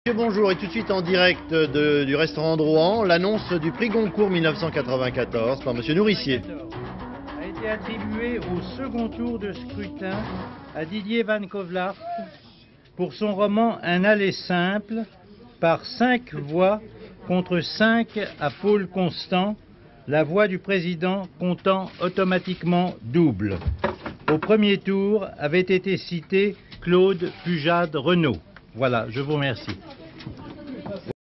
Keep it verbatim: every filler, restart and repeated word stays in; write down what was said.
Bonjour, et tout de suite en direct de, du restaurant Drouan, l'annonce du prix Goncourt mille neuf cent quatre-vingt-quatorze par Monsieur Nourricier. A été attribué au second tour de scrutin à Didier Van Kovlart pour son roman Un aller simple, par cinq voix contre cinq à Paul Constant, la voix du président comptant automatiquement double. Au premier tour avait été cité Claude Pujade Renaud. Voilà, je vous remercie.